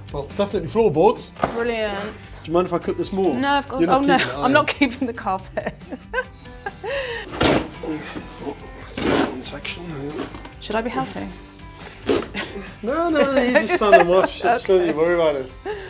Well, it's definitely floorboards. Brilliant. Do you mind if I cut this more? No, of course. You're not Oh no, keeping it, are I'm you? not keeping the carpet. That's one section. Should I be helping? No, you just stand and watch. Just don't you worry about it.